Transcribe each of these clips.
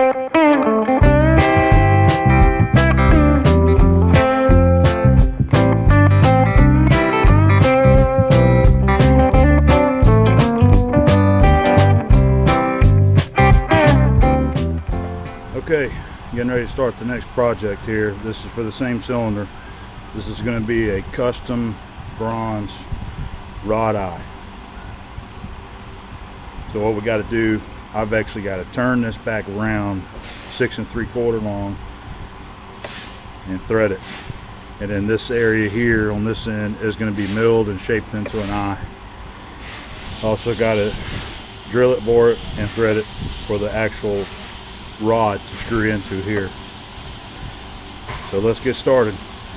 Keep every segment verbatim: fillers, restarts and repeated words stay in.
Okay, getting ready to start the next project here. This is for the same cylinder. This is going to be a custom bronze rod eye. So what we got to do, I've actually got to turn this back around six and three quarter long and thread it. And then this area here on this end is going to be milled and shaped into an eye. Also got to drill it, bore it, and thread it for the actual rod to screw into here. So let's get started.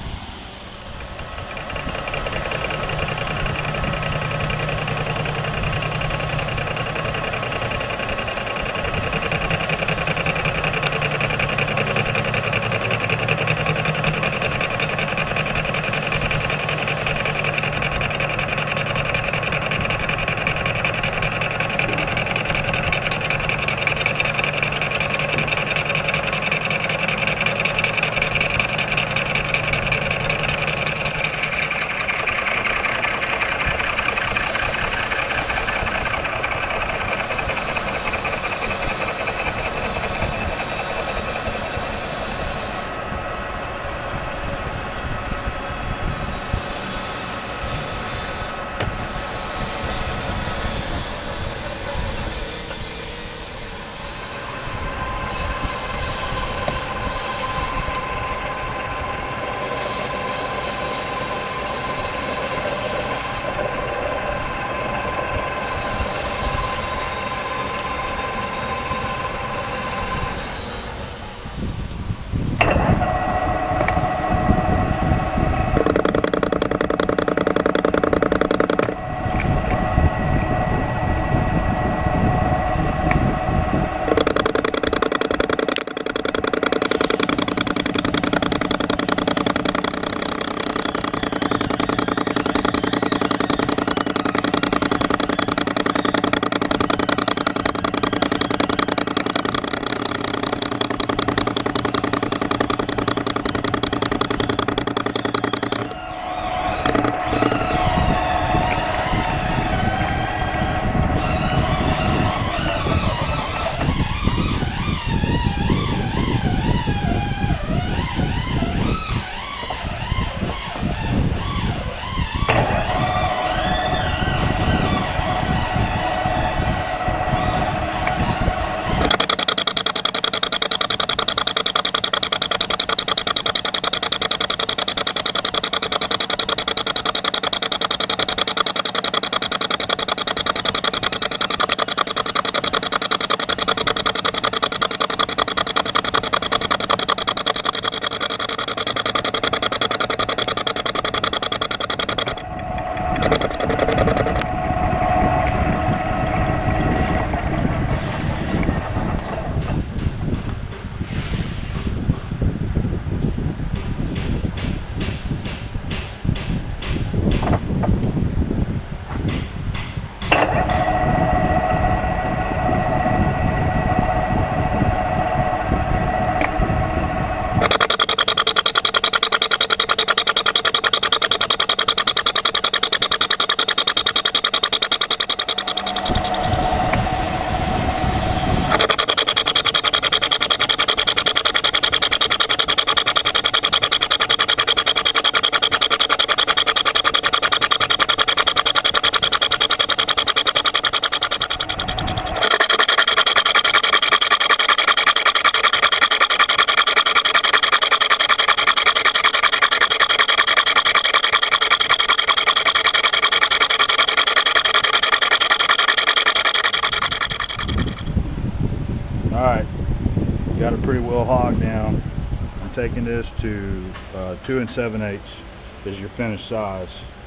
Alright, got it pretty well hogged down. I'm taking this to uh, two and seven eighths is your finished size.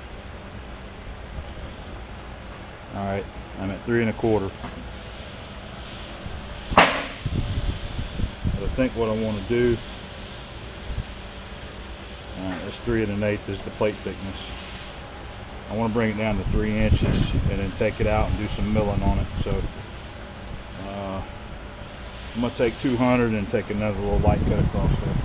Alright, I'm at three and a quarter. But I think what I want to do, alright, that's three and an eighth is the plate thickness. I want to bring it down to three inches and then take it out and do some milling on it. So uh, I'm gonna take two hundred and take another little light cut across there.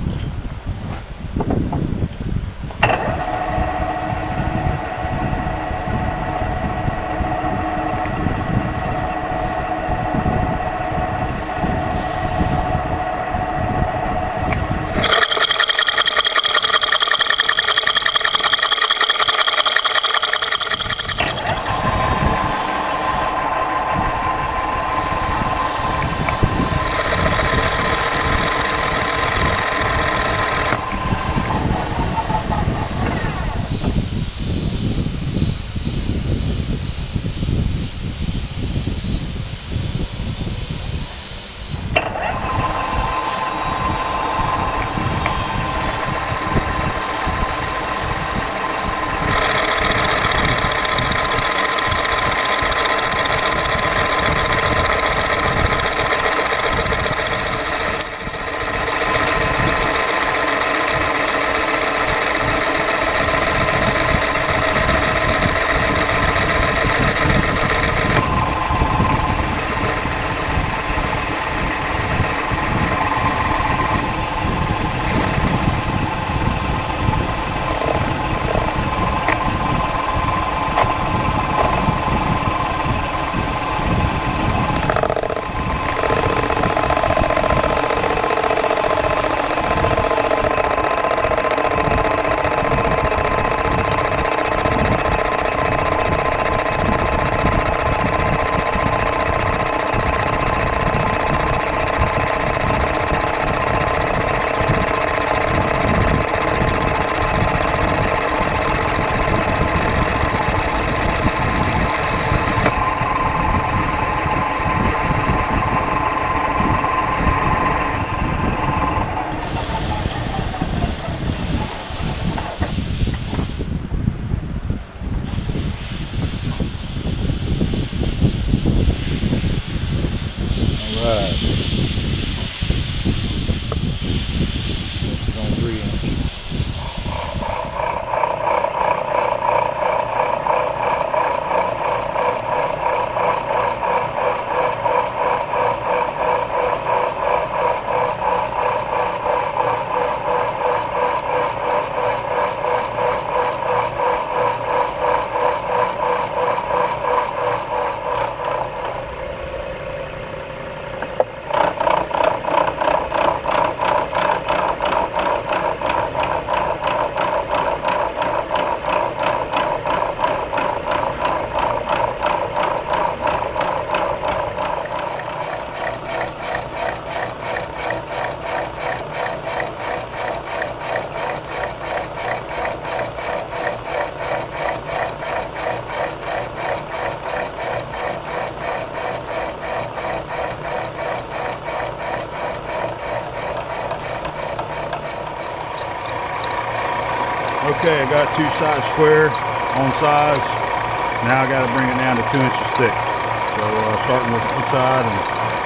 Okay, I got two sides square on size. Now I got to bring it down to two inches thick. So uh, starting with one side and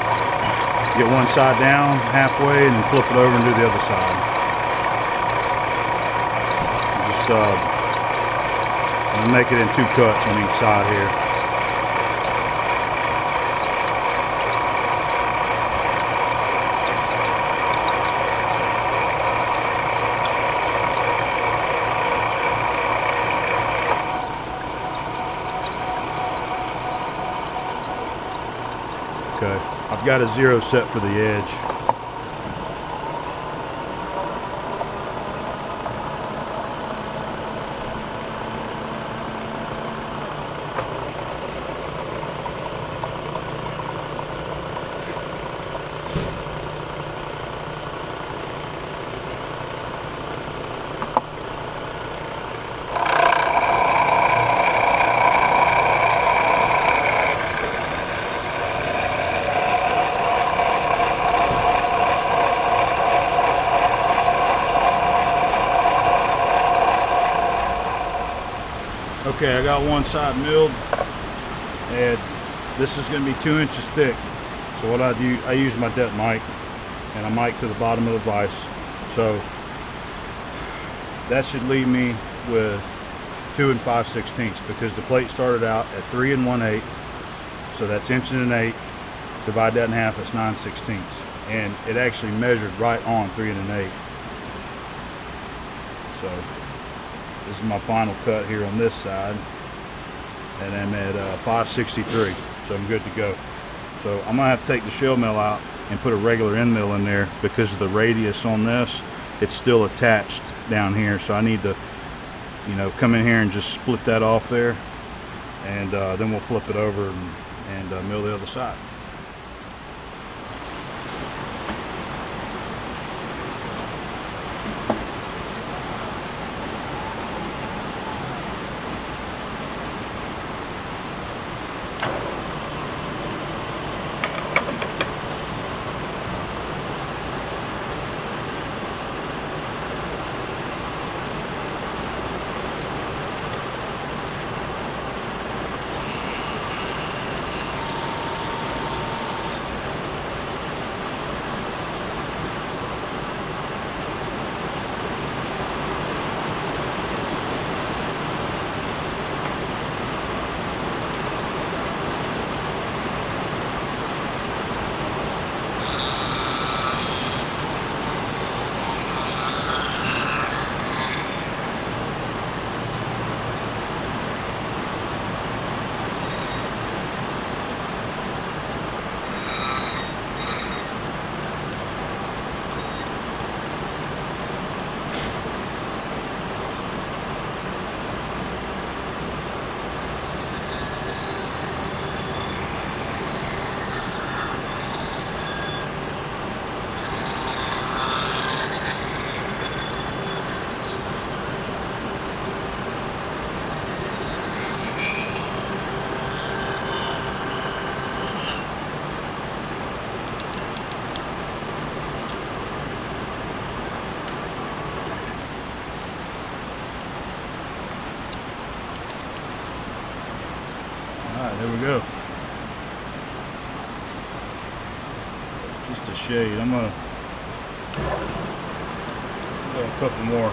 get one side down halfway and then flip it over and do the other side. Just uh, I'm gonna make it in two cuts on each side here. Okay, I've got a zero set for the edge. Okay, I got one side milled, and this is going to be two inches thick. So what I do, I use my depth mic, and I mic to the bottom of the vise. So that should leave me with two and five sixteenths, because the plate started out at three and one eighth. So that's inch and an eighth. Divide that in half, it's nine sixteenths. and it actually measured right on three and an eighth. So this is my final cut here on this side, and I'm at uh, five sixty-three, so I'm good to go. So I'm gonna have to take the shell mill out and put a regular end mill in there because of the radius on this. It's still attached down here, so I need to, you know, come in here and just split that off there, and uh, then we'll flip it over and, and uh, mill the other side. Alright, there we go. Just a shade. I'm gonna do a couple more.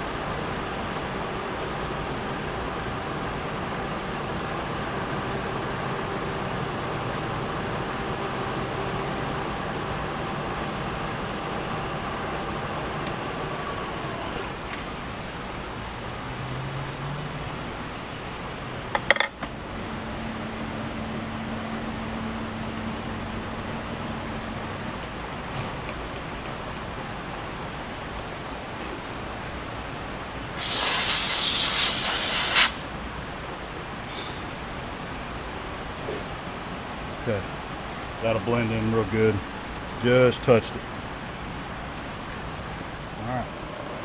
Okay, that'll blend in real good. Just touched it. All right.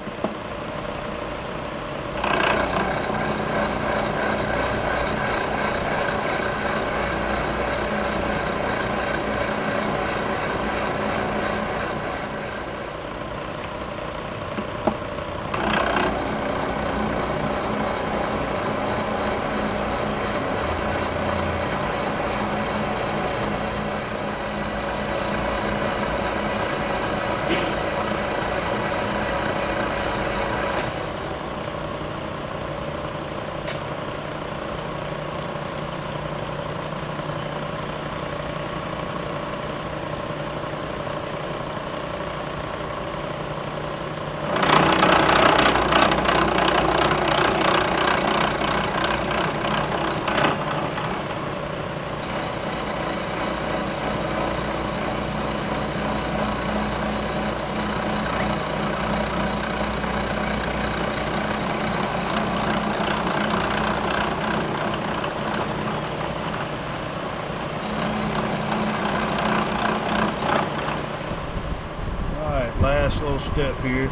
Last little step here.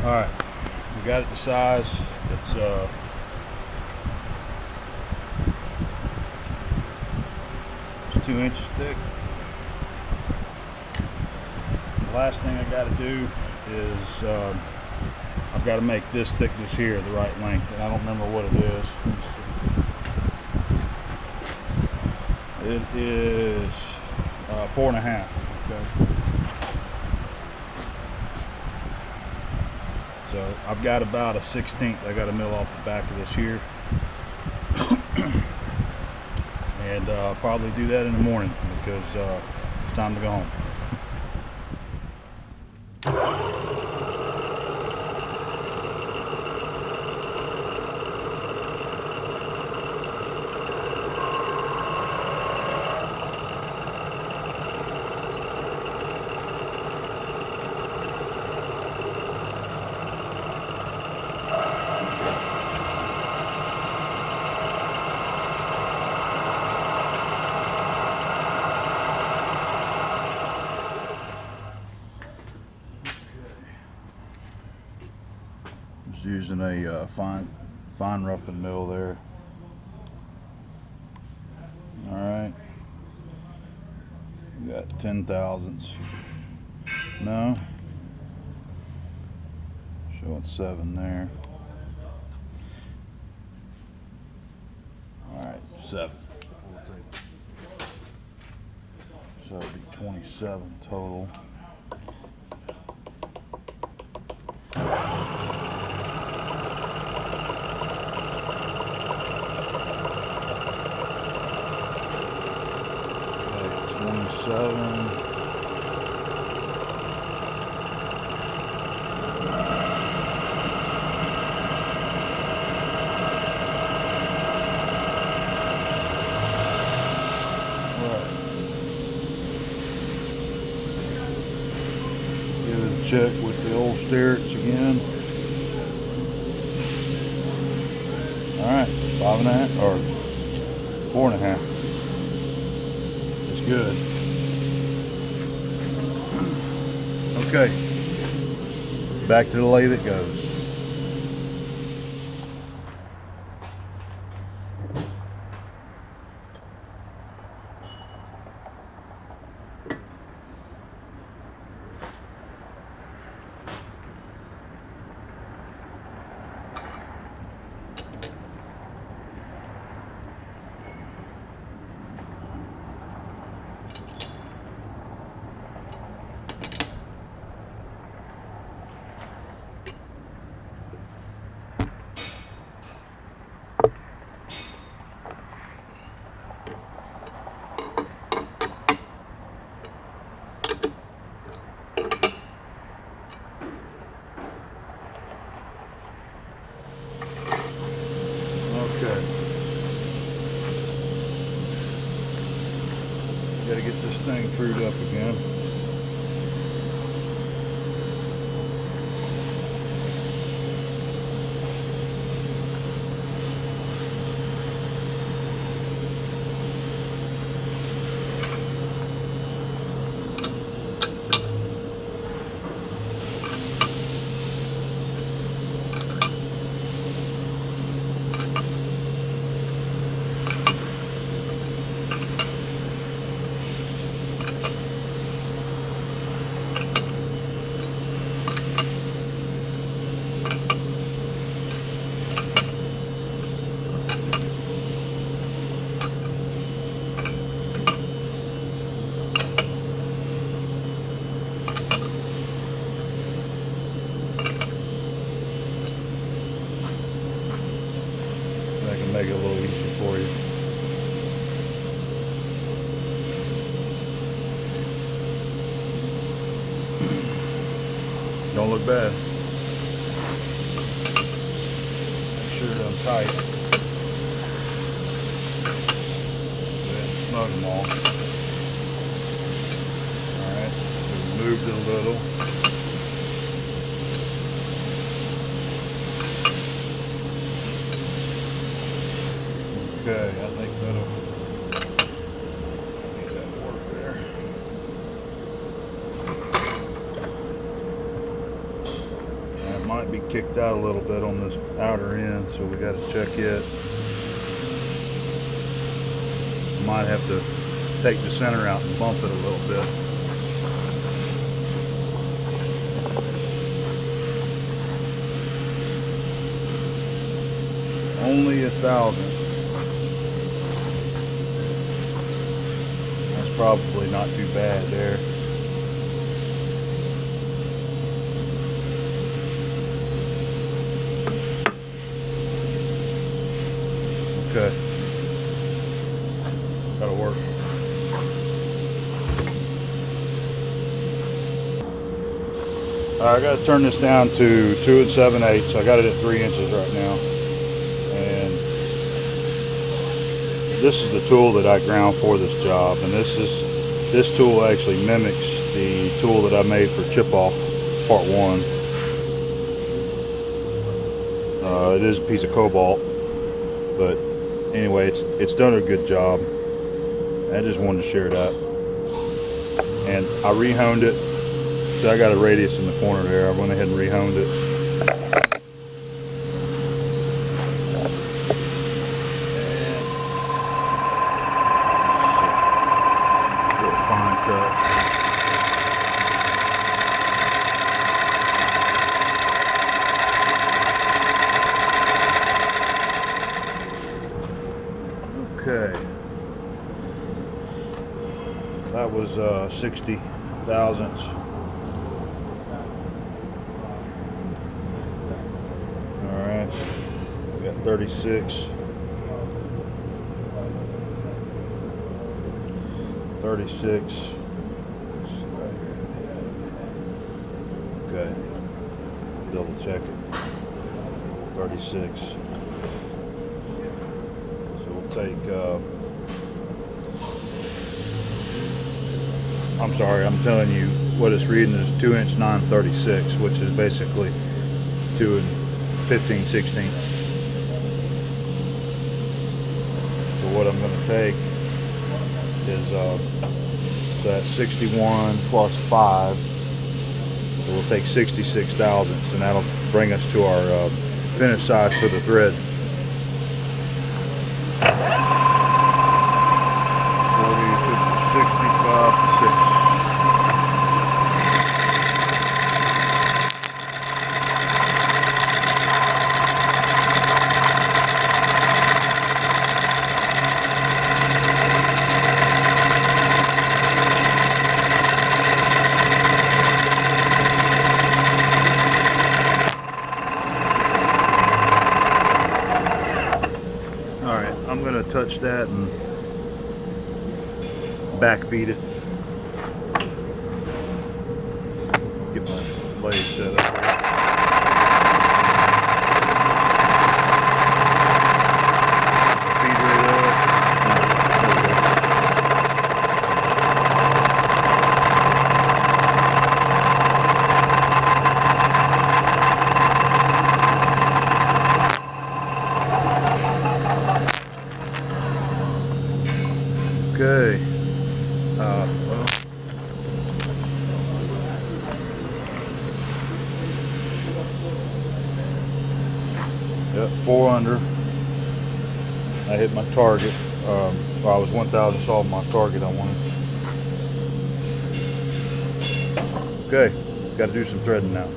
Alright, we got it to size. It's uh, it's two inches thick. The last thing I got to do is uh, I've got to make this thickness here the right length, and I don't remember what it is. It is uh, four and a half. Okay. So I've got about a sixteenth. I got to mill off the back of this here, and uh, I'll probably do that in the morning because uh, it's time to go home. Just using a uh, fine fine roughing mill there. All right, we got ten thousandths. No, showing seven there. All right, seven. So it'd be twenty-seven total. twenty-seven. Give it a check with the old Sterrett again. Alright, five and a half, or four and a half. It's good. Okay, back to the lathe it goes. Okay. Gotta get this thing screwed up again. Make it a little easier for you. Don't look bad. Make sure they're tight. Snug them all. Alright, we moved it a little. Okay, I think that'll need that work there. That might kicked out a little bit on this outer end, so we got to check it. Might have to take the center out and bump it a little bit. Only a thousand. That's probably not too bad there. Okay. That'll work. Right, I got to turn this down to two and seven eighths. I got it at three inches right now. And this is the tool that I ground for this job. And this is this tool actually mimics the tool that I made for chip off part one. Uh, it is a piece of cobalt, but anyway, it's it's done a good job. I just wanted to share that. And I rehoned it. So I got a radius in the corner there. I went ahead and rehoned it. And real fine cut. Okay. That was uh, sixty thousandths. Alright, we got thirty-six. thirty-six. Okay. Double check it. thirty-six. So we'll take uh, I'm sorry, I'm telling you what it's reading is two inch nine thirty-six, which is basically two and fifteen sixteenths. So what I'm going to take is uh, that sixty-one plus five. So we'll take sixty-six thousandths, and that'll bring us to our uh, finish size for the thread. forty, fifty, sixty-five, six. I'm going to touch that and back feed it. Get my blade set up here. Feed right up. Okay. Uh, well. Yep, four under. I hit my target. Um, well, I was one thousandths off my target I wanted. Okay, got to do some threading now.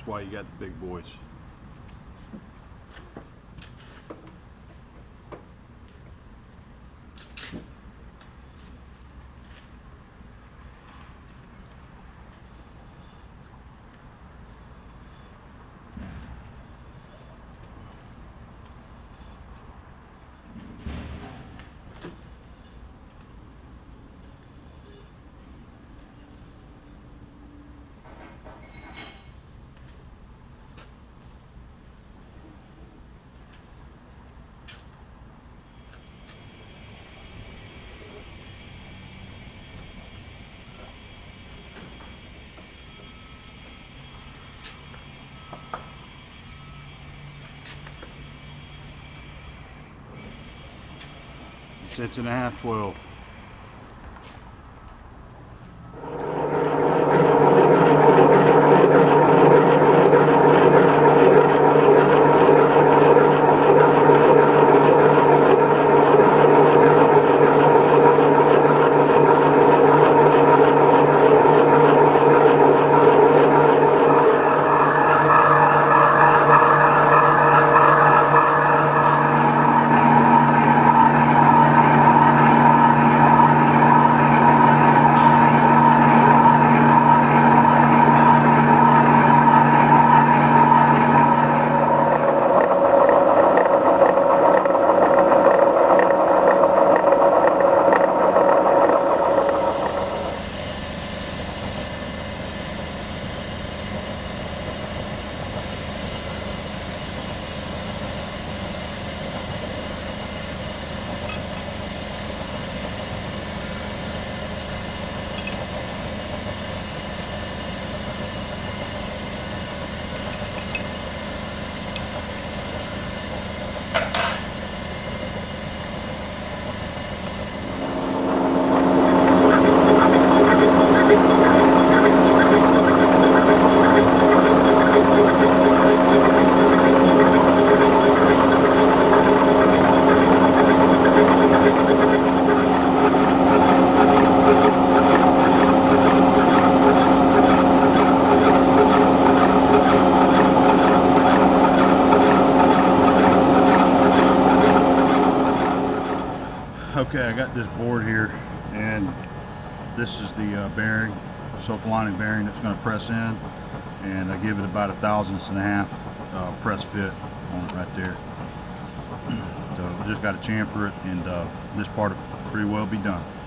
That's why you got the big boys. Six and a half, twelve. Okay, I got this board here, and this is the uh, bearing, self-aligning bearing that's going to press in, and I give it about a thousandths and a half uh, press fit on it right there. So I just got to chamfer it, and uh, this part will pretty well be done.